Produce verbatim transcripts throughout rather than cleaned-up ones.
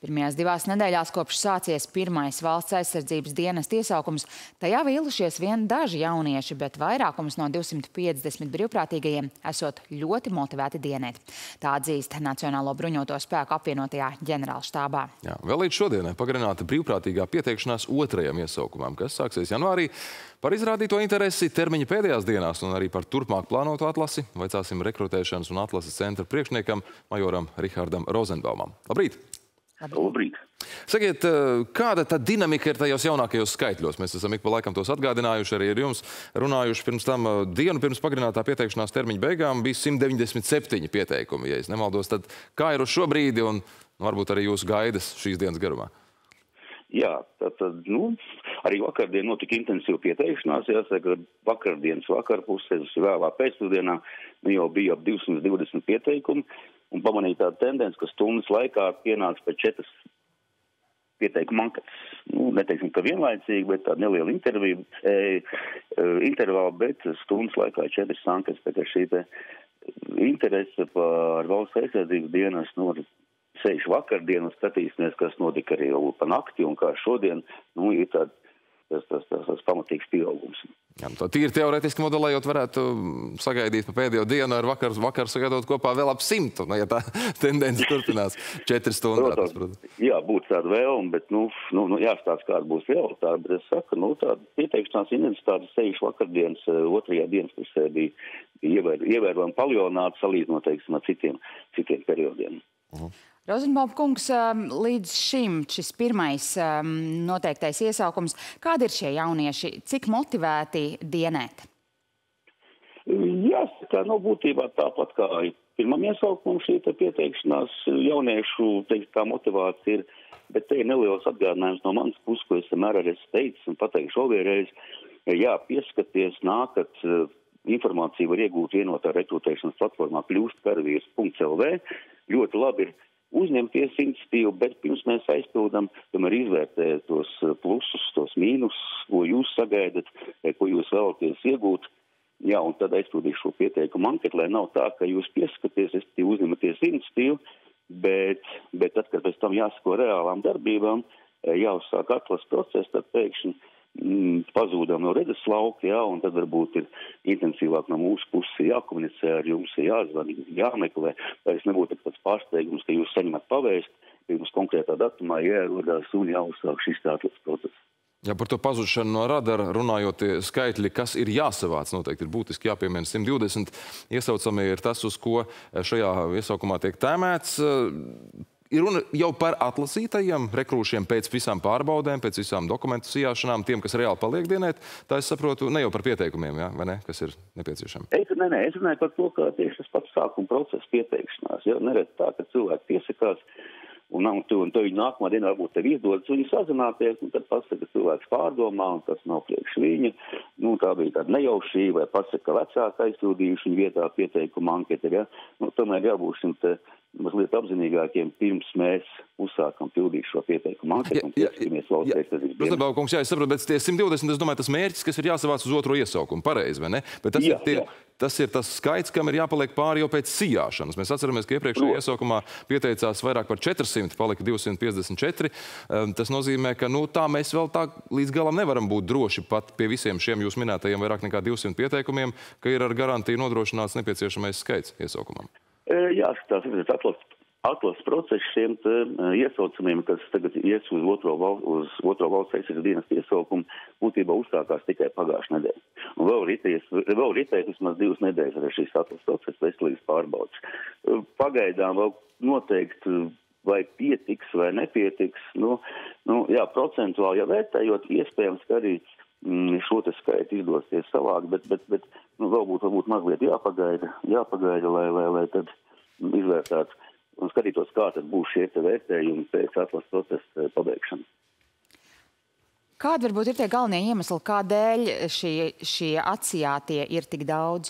Pirmajās divās nedēļās kopš sācies pirmais valsts aizsardzības dienesta iesaukums, tajā vīlušies vien daži jaunieši, bet vairākums no divsimt piecdesmit brīvprātīgajiem esot ļoti motivēti dienēt. Tā atzīst Nacionālo bruņoto spēku apvienotajā ģenerālštābā. Jā, vēl līdz šodienai pagarināta brīvprātīgā pieteikšanās otrajam iesaukumam, kas sāksies janvārī. Par izrādīto interesi termiņa pēdējās dienās un arī par turpmāk plānotu atlasi vaicāsim rekrutēšanas un atlases centra priekšniekam majoram Rihardam Rozenbaumam. Labrīt! Labrīt! Sakiet, kāda tā dinamika ir tajos jaunākajos skaitļos? Mēs esam ik pa laikam tos atgādinājuši, arī ar jums runājuši pirms tam dienu pirms pagarinātā pieteikšanās termiņa beigām bija simt deviņdesmit septiņi pieteikumi, ja es nemaldos. Tad kā ir uz šo brīdi un varbūt arī jūsu gaidas šīs dienas garumā? Jā, tātad, nu, arī vakardien notika intensīva pieteikšanās, jāsaka, vakardienas vakarpusēs, vēlā pēcpusdienā, nu jau bija ap divsimt divdesmit pieteikumi, un pamanīja tādu tendenci, ka stundas laikā pienāca pēc četras pieteikuma anketas. Nu, neteiksim, ka vienlaicīgi, bet tāda neliela intervija, e, e, intervāla, bet stundas laikā četras anketas, tā kā šī te interese par valsts aizsardzības dienas, nu, sēž vakardien un skatīsimies, kas notika arī pa nakti un kā šodien, nu, ir tād, tas, tas, tas, tas pamatīgs pieaugums. Jā, tā tīri teoretiski modelējot varētu sagaidīt pa pēdējo dienu ar vakar, vakar sagaidot kopā vēl ap simtu, nu, ja tā tendence turpinās četras stundas. Protams, jā, būtu tāda vēlme, bet, nu, nu, nu jāstāsta, kāda būs realitāte, bet es saku, nu, tāda pieteikšanās intensitāte sēž vakardienas otrajā dienas pusē bija, bija ievēr, ievērojami palielināta salīdzinot, teiksim, ar citiem, citiem periodiem. Uh-huh. Rozenbaum kungs, līdz šim šis pirmais noteiktais iesaukums, kādi ir šie jaunieši, cik motivēti dienēt? Jāsaka, no būtībā tāpat kā pirmam iesaukumam šī pieteikšanās jauniešu, teikt, tā motivācija ir, bet te ir neliels atgādinājums no manas puses, ko es vienmēr arī teicu un pateikšu vēlreiz, jā, pieskaties, nākat, informāciju var iegūt vienotā rekrutēšanas platformā kļūst karavīrs punkts el vē, ļoti labi ir uzņemties iniciatīvu, bet pirms mēs aizpildām, tomēr izvērtēt tos plusus, tos mīnus, ko jūs sagaidat, ko jūs vēlaties iegūt. Jā, un tad aizpildīt šo pieteikumu anketu, lai nav tā, ka jūs pieskaties, es uzņematies iniciatīvu, bet, bet tad, kad pēc tam jāsako reālām darbībām, jāuzsāk atlases process, tad pēkšņi pazūdām no redzes lauka, jā, un tad varbūt ir intensīvāk no mūsu puses jākomunicē ar jums, jāzvan, jāmeklē, lai es nebūtu tāds pārsteigums, ka jūs saņemat pavēst, ka jums konkrētā datumā jāierodās un jāuzsāk šis atlases process. Jā, par to pazušanu no radara runājot, tie skaitļi, kas ir jāsavāc, noteikti ir būtiski jāpiemēna simt divdesmit. Iesaucamie ir tas, uz ko šajā iesaukumā tiek tēmēts. Ir runa jau par atlasītajiem rekrūšiem pēc visām pārbaudēm, pēc visām dokumentu sijāšanām, tiem, kas reāli paliek dienēt. Tā es saprotu, ne jau par pieteikumiem, jā, vai ne, kas ir nepieciešami? Es, ne, ne, es runāju par to, kā tieši tas pats sākuma process pieteikšanās. Ja? Neredz tā, ka cilvēki piesakās, un, un, un to viņi nākamā dienā varbūt tev izdodas, viņi sazināties, un tad pasaka, ka cilvēks pārdomā, un tas nav priekš viņa. Nu, tā bija tāda nejaušība, vai pasaka, ka vecāki aizpildījuši viņa vietā pieteikuma anketa. Ja? Nu, tomēr jābūt šim te mazliet apzinīgākiem, pirms mēs uzsākam pildīt šo pieteikumu anketu un pieskamies valsts aizsardzības dienas. Rozenbaum kungs, jā, es saprotu, bet tie simt divdesmit, es domāju, tas mērķis, kas ir jāsavāc uz otro iesaukumu, pareizi, vai ne? Bet tas, jā, ir tie, jā. tas ir tas skaits, kam ir jāpaliek pāri jau pēc sijāšanas. Mēs atceramies, ka iepriekšējā iesaukumā pieteicās vairāk par četrsimt, palika divsimt piecdesmit četri. Tas nozīmē, ka nu, tā mēs vēl tā līdz galam nevaram būt droši pat pie visiem šiem jūs minētajiem vairāk nekā divsimt pieteikumiem, ka ir ar garantiju nodrošināts nepieciešamais skaits iesaukumam. Jā, tās ir atlases atlases process šiem iesaucamiem, kas tagad ies uz otro, val, uz otro valsts aizsardzības dienesta iesaukumu, būtībā uzsākās tikai pagājušā nedēļa. Un vēl ritējas, vēl ritējas vismaz divas nedēļas arī šīs atlases process veselības pārbaudas. Pagaidām vēl noteikti vai pietiks vai nepietiks, nu, nu jā, procentuāli jau vērtējot, iespējams, ka arī mm, šo te skaitu izdosies savākt, bet, bet, bet nu, vēl būtu varbūt mazliet jāpagaida, jāpagaida, lai, lai, lai tad izvērtētu un skatītos, kā tad būs šie te vērtējumi pēc atlases procesa pabeigšanas. Kādi varbūt ir tie galvenie iemesli, kādēļ šie, šie atsijātie ir tik daudz?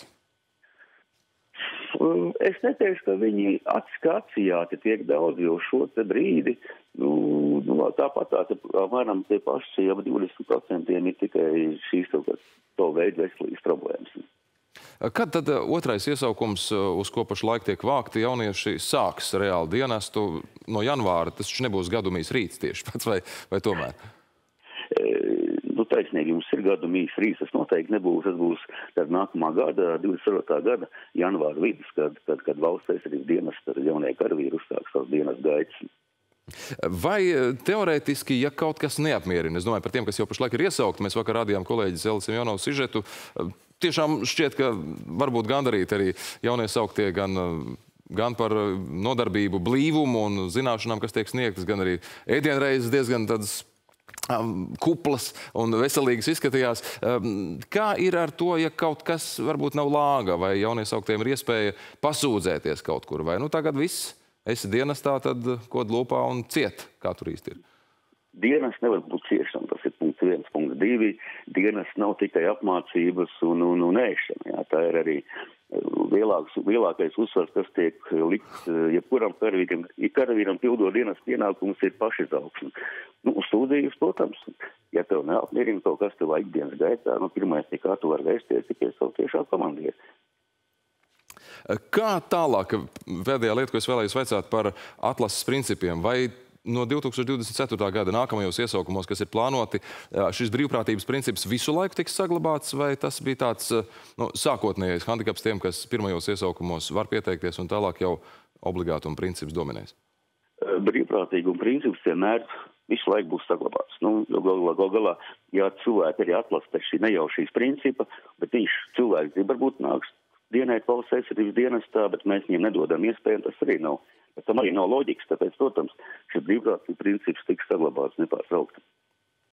Es neteikšu, ka viņi atsijāti tiek daudz, jo šo te brīdi, nu, nu tāpat tā, apmēram tie paši ap divdesmit procentiem ir tikai šīs to veidu veselības problēmas. Kad tad otrais iesaukums, uz ko pašlaik tiek vākti jaunieši, sāks reāli dienestu no janvāra? Tas taču nebūs gadumīs rīts tieši pats, vai, vai tomēr? E, nu, taisnīgi, jums ir gadumīs rīts. Tas noteikti nebūs. Tas būs tad nākamā gada, divdesmit ceturtā gada janvāra vidus, kad, kad, kad valsts aizsardzības dienesta jaunie karavīri uzsāk savus dienas gaitas. Vai teorētiski, ja kaut kas neapmierina, es domāju par tiem, kas jau pašlaik ir iesaukti, mēs vakar rādījām kolēģis Ellis Semjonovs sižetu, tiešām šķiet, ka varbūt gandarīti arī jaunie sauktie gan, gan par nodarbību, blīvumu un zināšanām, kas tiek sniegtas, gan arī ēdienreizes diezgan tādas kuplas un veselīgas izskatījās. Kā ir ar to, ja kaut kas varbūt nav lāga, vai jaunie sauktiem ir iespēja pasūdzēties kaut kur, vai nu tagad viss? Esi dienestā, tad kod lopā un ciet, kā tur īsti ir? Dienas nevar būt ciešana, tas ir punkts viens, punkts divi. Dienas nav tikai apmācības un, un, un ēšana. Jā. Tā ir arī lielāks, lielākais uzsvars, kas tiek likts jebkuram karavīram. Ja karavīram pildot dienas pienākums ir pašizaugsme. Nu, sūdzības, protams, ja tev neapmierina kaut kas tevā ikdienas gaitā, nu, pirmais, kā tu vari vērsties tikai savu tiešā komandieri. Kā tālāk, pēdējā lieta, ko es vēlējos vaicāt par atlases principiem, vai no divi tūkstoši divdesmit ceturtā gada nākamajos iesaukumos, kas ir plānoti, šis brīvprātības princips visu laiku tiks saglabāts, vai tas bija tāds nu, sākotnējais handikaps tiem, kas pirmajos iesaukumos var pieteikties un tālāk jau obligātuma princips dominēs? Brīvprātīguma princips vienmēr visu laiku būs saglabāts. Nu, galā, galā, galā, ja cilvēki arī atlasa pēc šī nejaušīs principa, bet viņš cilvēks grib varbūt nāks dienēt valsts aizsardzības dienestā, bet mēs viņiem nedodam iespēju, tas arī nav. Bet tam arī nav loģikas, tāpēc, protams, šis brīvprātības princips tiks saglabāts nepārtraukti.